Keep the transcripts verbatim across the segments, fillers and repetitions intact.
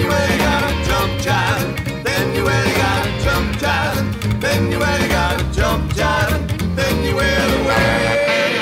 you really gotta jump jiving, then you really gotta jump jiving, then you really gotta jump jiving, then you will away.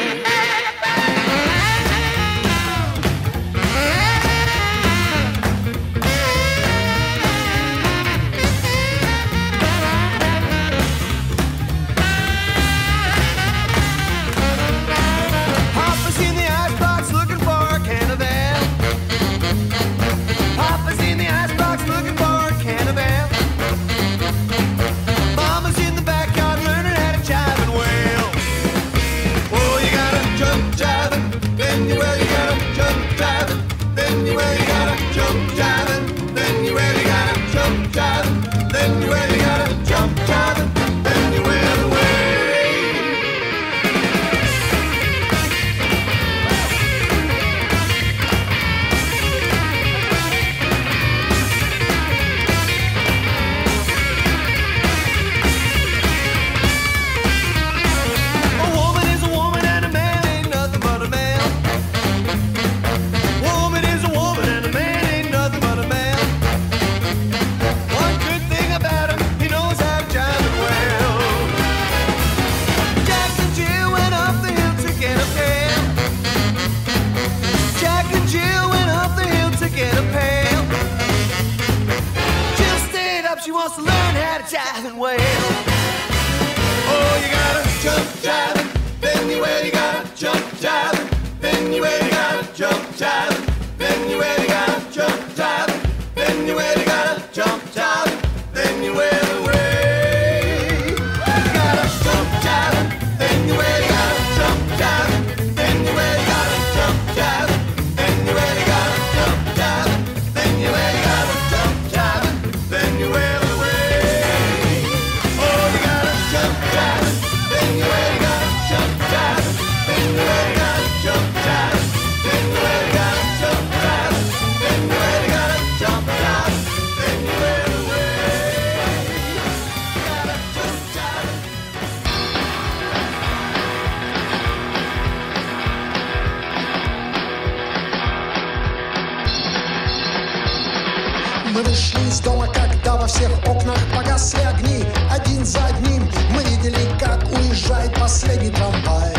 Мы вышли из дома, когда во всех окнах погасли огни. Один за одним мы видели, как уезжает последний трамвай.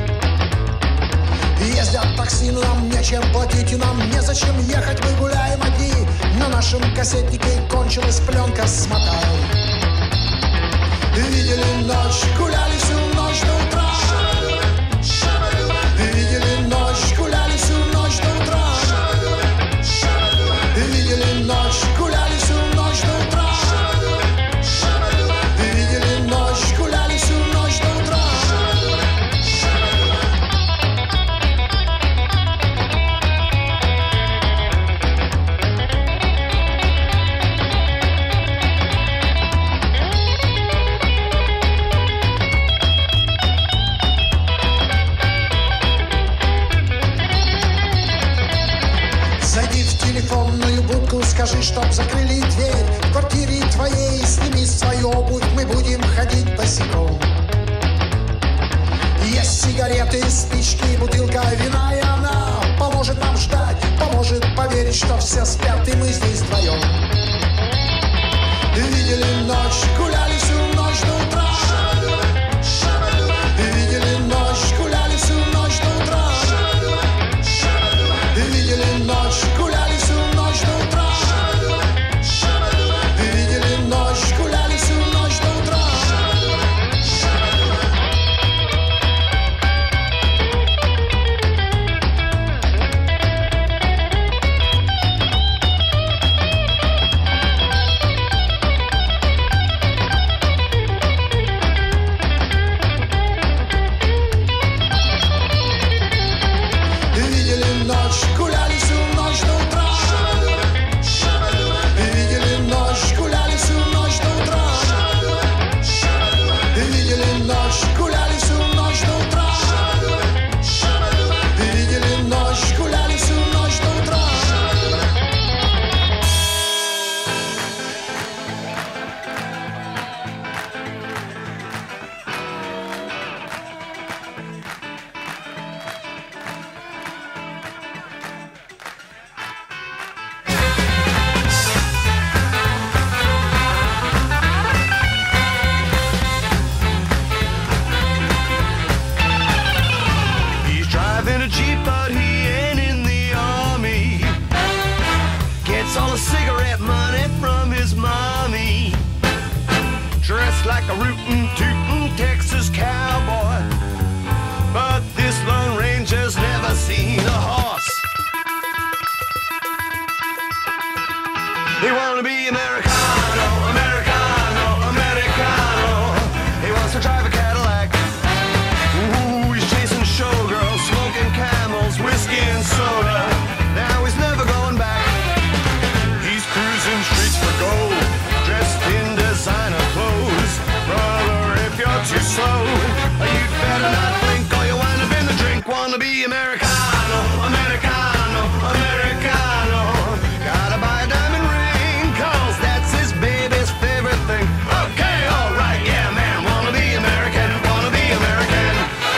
Ездят такси, но нам нечем платить, и нам незачем ехать, мы гуляем одни. На нашем кассетнике кончилась пленка, смотай. Видели ночь, гуляли всю ночь до утра. Видели ночь, гуляли всю ночь до утра. Видели ночь, гуляли всю ночь до утра. Видели ночь, гуляли всю ночь до утра. Зайди в телефонную будку, скажи, чтоб закрыли дверь. В квартире твоей сними свою обувь, мы будем ходить босиком. Есть сигареты, спички, бутылка вина, и она поможет нам ждать, поможет поверить, что все спят, и мы здесь вдвоем. Видели ночь, гуляли всю ночь до утра. Видели ночь, гуляли всю ночь до утра. Видели ночь, гуляли всю ночь до утра. Видели ночь, гуляли всю ночь до утра. gets all the cigarette money from his mommy. Dressed like a rootin' tootin' Texas cowboy, but this Lone Ranger's never seen a horse. He wanna be Americano, Americano, Americano. He wants to drive a Cadillac. Ooh, he's chasing showgirls, smoking Camels, whiskey and soda. Now he's never going back. He's cruising streets for gold, dressed in designer clothes. Brother, if you're too slow, you'd better not blink or you'll wind up in the drink. Wanna be Americano, Americano, Americano. Gotta buy a diamond ring, cause that's his baby's favorite thing. Okay, alright, yeah man, wanna be American, wanna be American.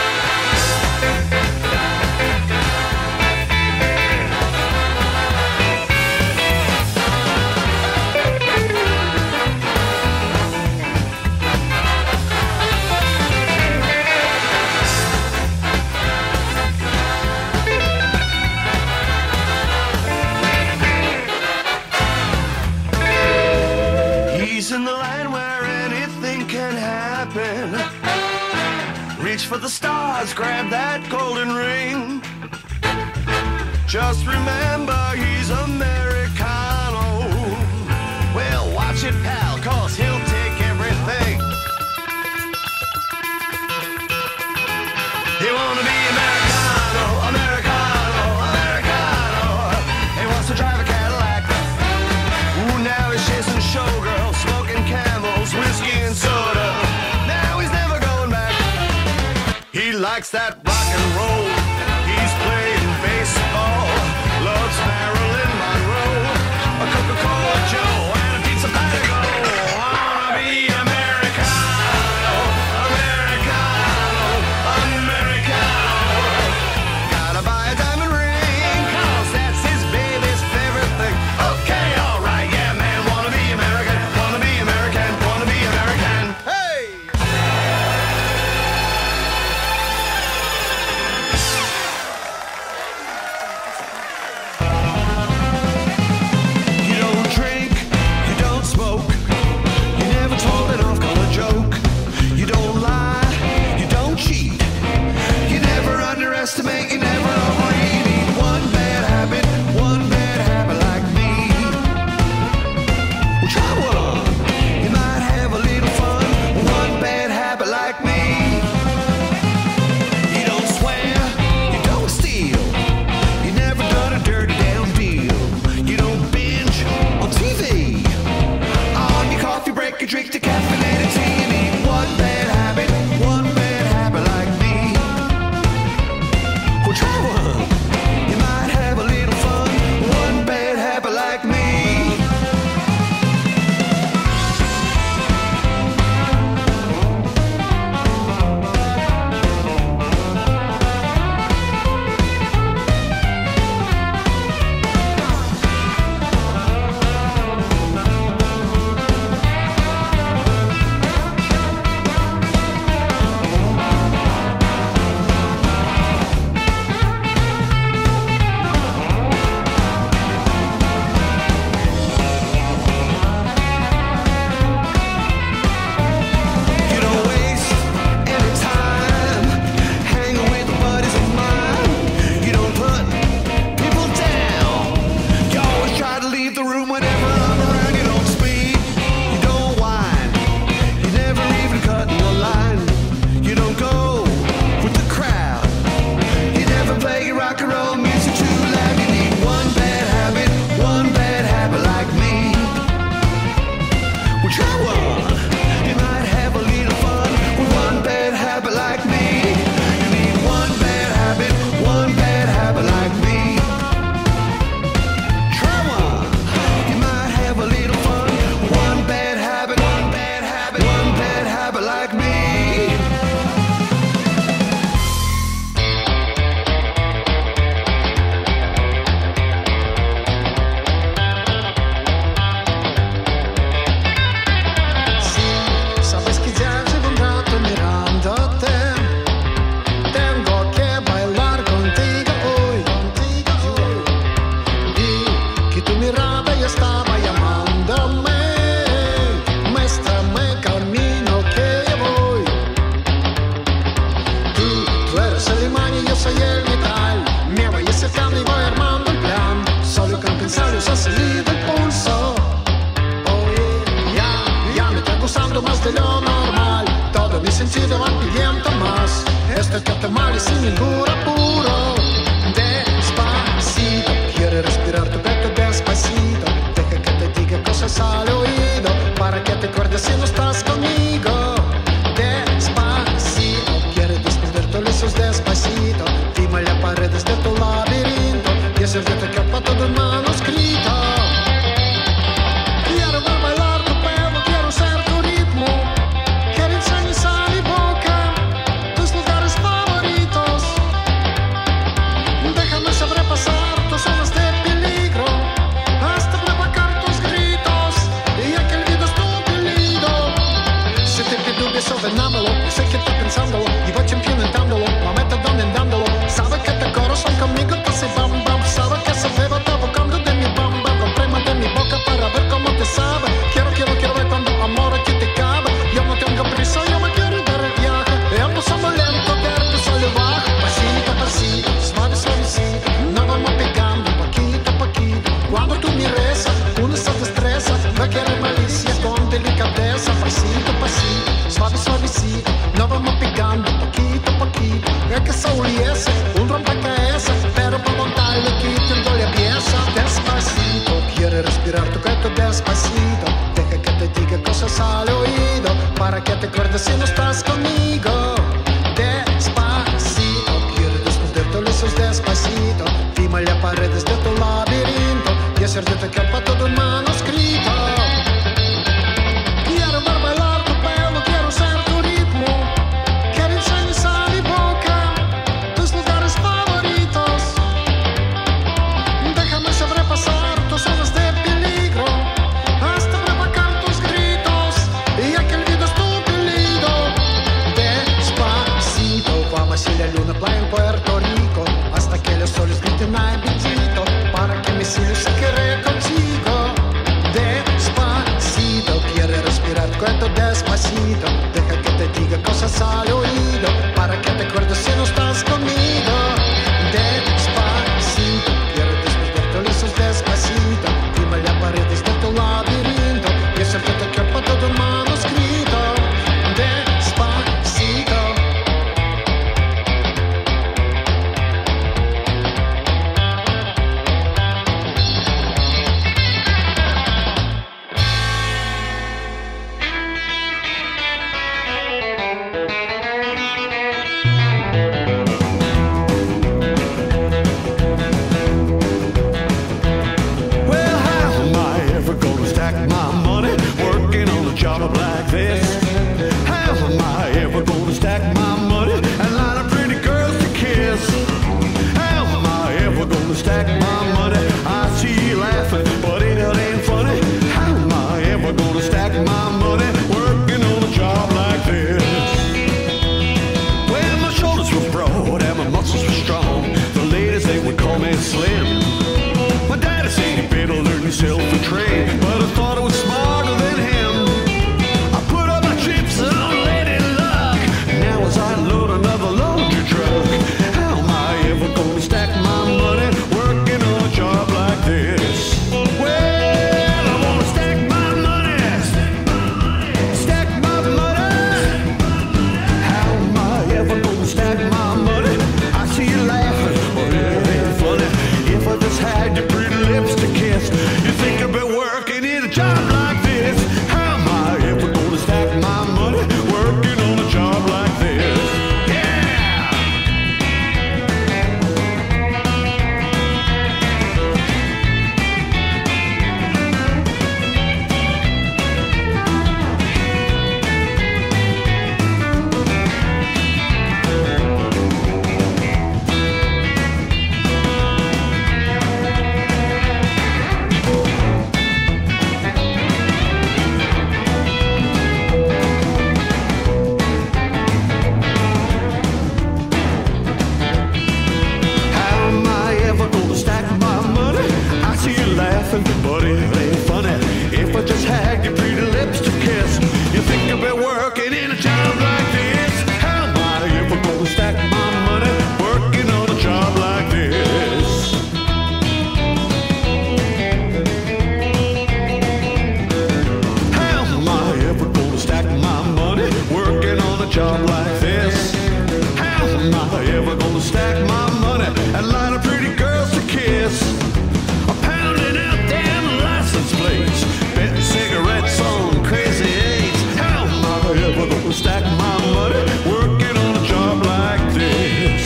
He's in the line where anything can happen. Reach for the stars, grab that golden ring. Just remember he's Americano. Well, watch it, pal, cause he'll take everything. He wanna be Americano, Americano, Americano. He wants to drive a Cadillac. Ooh, now he's chasing showgirls, smoking Camels, whiskey and soda. Now he's never going back. He likes that rock and roll. He's playing baseball. Loves Marilyn Monroe, a Coca-Cola Joe, and a pizza Patago. Wanna be Americano, Americano, Americano. Gotta buy a diamond ring, cause that's his baby's favorite thing. Okay, alright, yeah man, wanna be American, wanna be American, wanna be American. Hey! You don't drink, you don't smoke, you never told an off-color joke. You don't lie, you don't cheat, you never underestimate, you never overeat. You need one bad habit, one bad habit like me. Well, try one, you might have a little fun. One bad habit like me. You don't swear, you don't steal, you never done a dirty damn deal. You don't binge on T V. On your coffee break, you drink decaffeinated tea. You need one bad habit, one bad habit like me. Well, try one, you might have a little fun. One bad habit like me. You don't waste any time hanging with the buddies of mine. You don't put people down. You always try to leave the room whenever I'm around. You don't speak, you don't whine, you never even cut in the line. You don't go with the crowd, you never play your rock and roll music too loud. You need one bad habit, one bad habit like me. Well, try one, you might have a little fun with one bad habit like me. You need one bad habit, one bad habit like me. Try one, you might have a little fun with one bad habit, one bad habit, one bad habit like me. Sabes que ya llevo un rato mirándote. Tengo que bailar contigo hoy, contigo hoy. Vi que tu mirada ya pasito a pasito, suave suavecito, nos vamos pegando poquito a poquito. Es que Saúl y ese, un rompecabezas, pero por montarlo quitando la pieza. Despacito, quiere respirar tu cuerpo despacito. Deja que te diga cosas al oído, para que te acuerdes si no estás conmigo. Despacito, quiere descubrir tus besos despacito. Firma las paredes de tu laberinto y hacer de tu cuerpo todo un manuscrito. Quiero ver bailar tu pelo, quiero ser tu ritmo. Quiero enseñar a mi boca tus lugares favoritos. Déjame sobrepasar tus zonas de peligro, hasta provocar tus gritos y a que olvides tu apellido. Despacito, vamos a la luna playa en Puerto Rico, hasta que los soles griten ay bendito, para que mi cielo se quede contigo. Despacito, quiere respirar cuento despacito. Deja que te diga cosas al oído, para que te acuerdes si no estás conmigo. Despacito, quiere despertar tus besos despacito. Firma las paredes de tu laberinto y hacer de tu cuerpo todo un manuscrito. Despacito. Well, how am I ever gonna stack my money working on a job like this? How am I ever gonna stack my money and line up pretty girls to kiss? How am I ever gonna stack my money? I see you laughing, but it ain't funny. How am I ever gonna stack my money working on a job like this? Well, my shoulders were broad and my muscles were strong. The ladies, they would call me slim. My daddy said you better learn yourself a trade, but I thought I was smarter than him. I put up my chips on lady luck. Now as I load another laundry truck, how am I ever gonna stack my money working on a job like this? Well, I wanna stack my money, stack my money. How am I ever gonna stack my money? I see you laughing, but it ain't funny. If I just had your pretty lips to kiss, you think I'd be working in a job like this? How am I ever gonna stack my money working on a job like this? Yeah! How am I ever gonna stack my money? I see you laughing, but it ain't funny. If I just had your pretty lips to kiss, you think I'd be working in a job like this? How am I ever gonna stack my money working on a job like this? How am I ever gonna stack my money working on a job like this? How am I ever gonna stack my money and line of pretty girls to kiss? I'm pounding out them license plates, betting cigarettes on crazy eights. How am I ever gonna stack my money working on a job like this?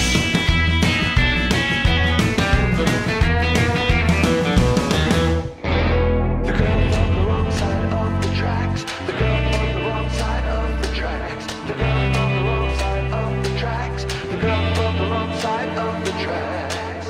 The girl on the wrong side of the tracks. The girl on the wrong side of the tracks. The girl on the wrong side of the tracks. The girl on the wrong side of the tracks.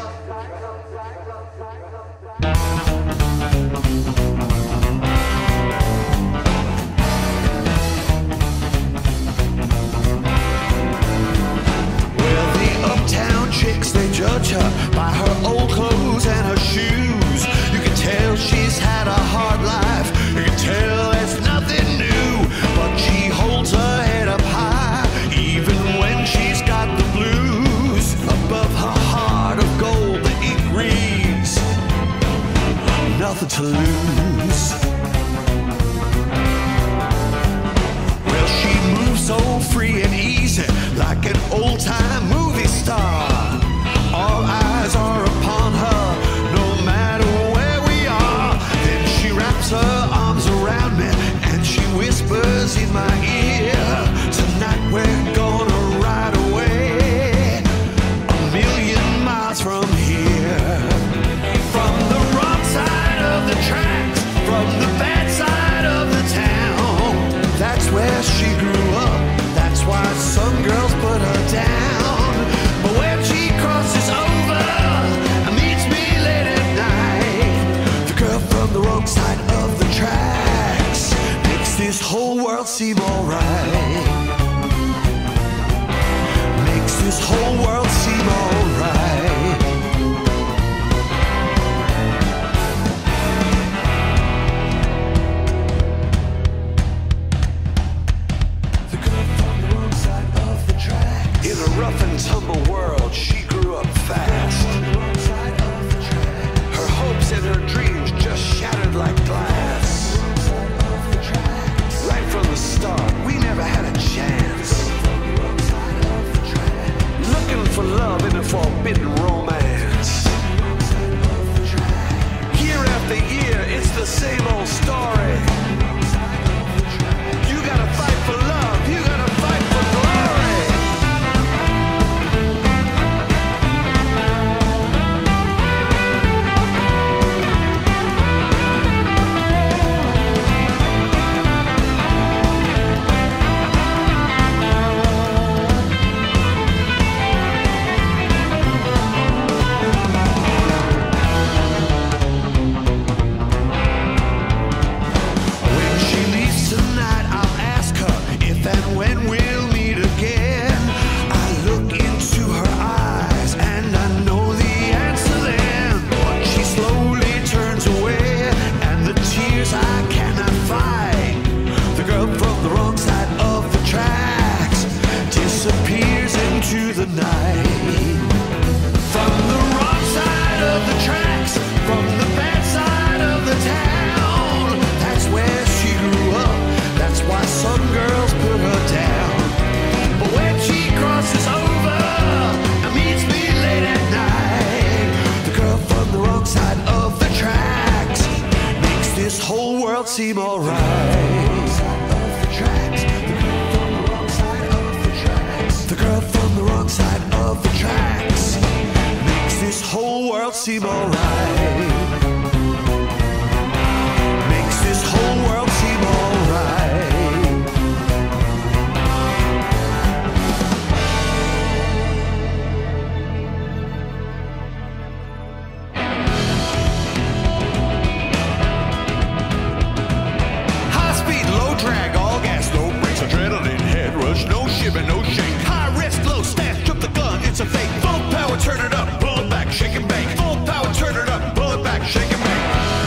Well, the uptown chicks, they judge her by her old clothes and her shoes. You can tell she's had a hard life. You can tell it's nothing new. But she holds her head up high, even when she's got the blues. Above her heart of gold, the ink reads, nothing to lose. old-time movie star. All eyes are upon her, no matter where we are. Then she wraps her arms around me and she whispers in my ear, tonight we're gonna ride away a million miles from here. From the wrong side of the tracks, from the bad side of the town. That's where she grew up, that's why some girls put her down. But when she crosses over and meets me late at night, the girl from the wrong side of the tracks makes this whole world seem alright. Makes this whole world seem alright. The girl from the wrong side of the tracks. In a rough and tumble world, she grew up fast. Her hopes and her dreams just shattered like glass. Right from the start, we never had a chance. Looking for love in a forbidden romance. Year after year, it's the same old story. You gotta fight for love, you gotta fight for glory. When she leaves tonight, I'll ask her if and when we'll meet again. I look into her eyes and I know the answer then. But she slowly turns away and the tears I cannot fight. The girl from the wrong side of the tracks disappears into the night. From the wrong side of the tracks, from the bad side of the town. That's where she grew up, that's why some girls put her down. But when she crosses over and meets me late at night, the girl from the wrong side of the tracks makes this whole world seem alright. The girl from the wrong side of the tracks makes this whole world seem alright. Makes this whole world seem alright. High speed, low drag, all gas, no brakes, adrenaline, head rush, no shiver, no shake. High risk, low stance, drop the gun, it's a fake. Full power, turn it up, pull it back, shake and bake. Full power, turn it up, pull it back, shake and bake.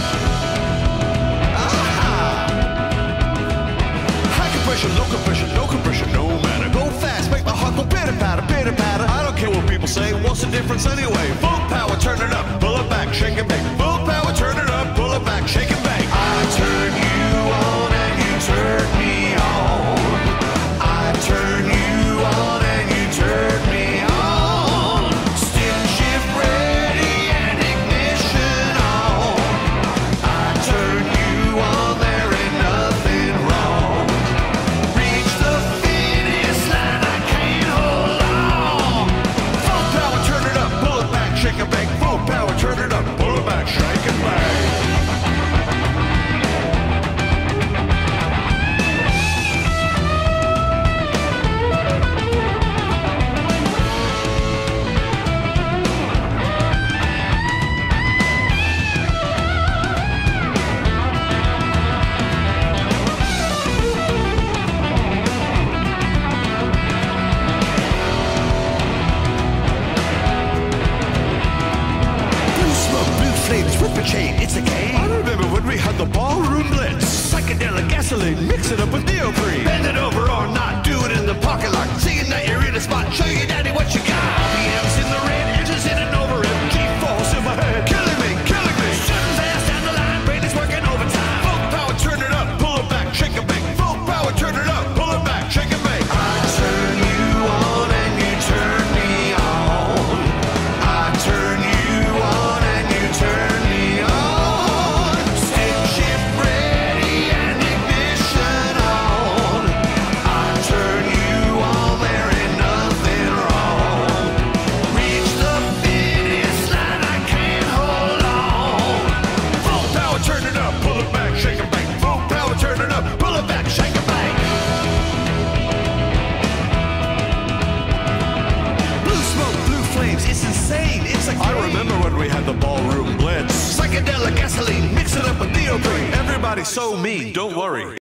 Ah-ha. High compression, low compression, no compression, no matter. Go fast, make my heart go pitter patter, pitter patter. I don't care what people say, what's the difference anyway? Full power, turn it up, pull it back, shake and bake. Full power, turn it up, pull it back, shake and bake. I turn you on and you turn me on. I turn you on and you turn me on. Stick shift ready and ignition on. I turn you on, there ain't nothing wrong. Reach the finish line, I can't hold on. Full power, turn it up, pull it back, shake and bake. Full power, turn it up, pull it back, shake and bake. Blue smoke, blue flames, whip a chain, it's a game. I remember when we had the ballroom blitz. Psychedelic gasoline, mix it up with neoprene. Bend it over or not, do it in the parking lot. Seeing that you're in a spot, show you daddy what you got. R P Ms in the red, engines in an over M G force in my head. Killing me, killing me. Shooting fast down the line, brain is working overtime. Full power, turn it up, pull it back, shake and bake. Full power, turn it up, pull it back, shake and bake. I turn you on and you Everybody's so mean, don't worry.